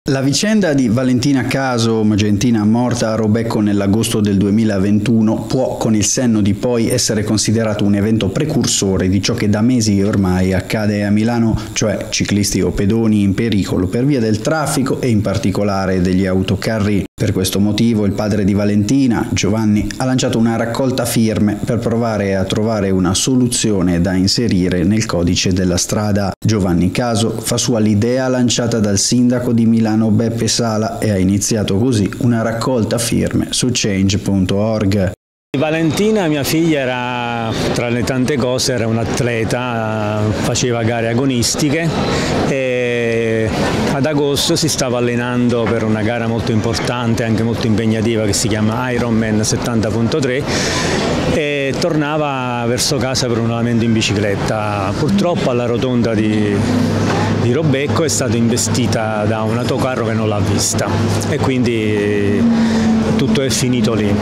La vicenda di Valentina Caso, magentina morta a Robecco nell'agosto del 2021, può con il senno di poi essere considerato un evento precursore di ciò che da mesi ormai accade a Milano, cioè ciclisti o pedoni in pericolo per via del traffico e in particolare degli autocarri. Per questo motivo il padre di Valentina, Giovanni, ha lanciato una raccolta firme per provare a trovare una soluzione da inserire nel codice della strada. Giovanni Caso fa sua l'idea lanciata dal sindaco di Milano Beppe Sala e ha iniziato così una raccolta firme su change.org. Valentina, mia figlia, era, tra le tante cose, era un atleta, faceva gare agonistiche e ad agosto si stava allenando per una gara molto importante, anche molto impegnativa, che si chiama Ironman 70.3 e tornava verso casa per un allenamento in bicicletta. Purtroppo alla rotonda di Robecco è stata investita da un autocarro che non l'ha vista e quindi tutto è finito lì.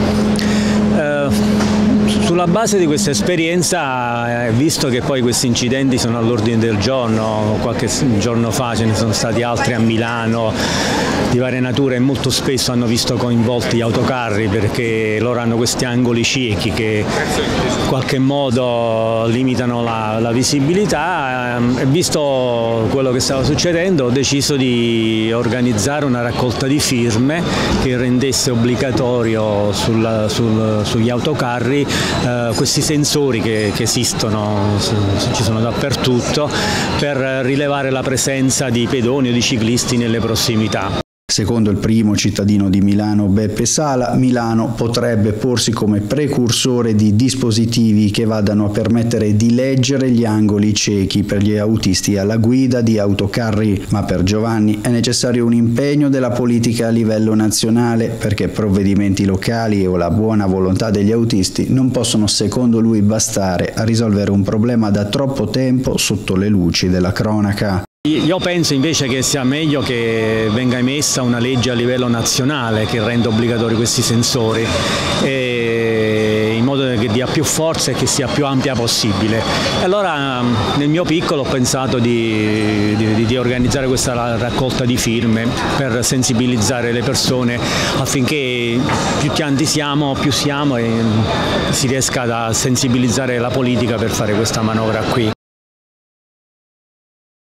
Sulla base di questa esperienza, visto che poi questi incidenti sono all'ordine del giorno, qualche giorno fa ce ne sono stati altri a Milano di varie nature e molto spesso hanno visto coinvolti gli autocarri perché loro hanno questi angoli ciechi che in qualche modo limitano la visibilità, e visto quello che stava succedendo ho deciso di organizzare una raccolta di firme che rendesse obbligatorio sugli autocarri questi sensori che esistono, ci sono dappertutto, per rilevare la presenza di pedoni o di ciclisti nelle prossimità. Secondo il primo cittadino di Milano, Beppe Sala, Milano potrebbe porsi come precursore di dispositivi che vadano a permettere di leggere gli angoli ciechi per gli autisti alla guida di autocarri, ma per Giovanni è necessario un impegno della politica a livello nazionale perché provvedimenti locali o la buona volontà degli autisti non possono, secondo lui, bastare a risolvere un problema da troppo tempo sotto le luci della cronaca. Io penso invece che sia meglio che venga emessa una legge a livello nazionale che renda obbligatori questi sensori, in modo che dia più forza e che sia più ampia possibile. E allora nel mio piccolo ho pensato di organizzare questa raccolta di firme per sensibilizzare le persone affinché più tanti siamo, più siamo e si riesca a sensibilizzare la politica per fare questa manovra qui.